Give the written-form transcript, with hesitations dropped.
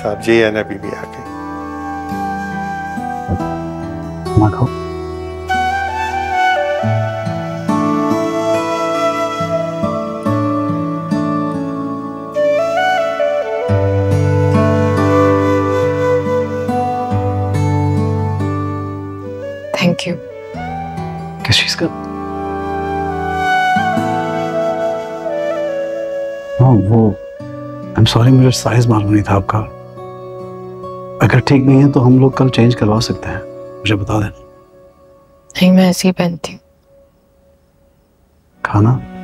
साहब जी आना बीबी आ गई। ना खाओ। Thank you. किस चीज का? हाँ वो आई एम सॉरी, मुझे साइज मालूम नहीं था आपका। अगर ठीक नहीं है तो हम लोग कल चेंज करवा सकते हैं, मुझे बता देना। नहीं, मैं ऐसे ही पहनती हूँ। खाना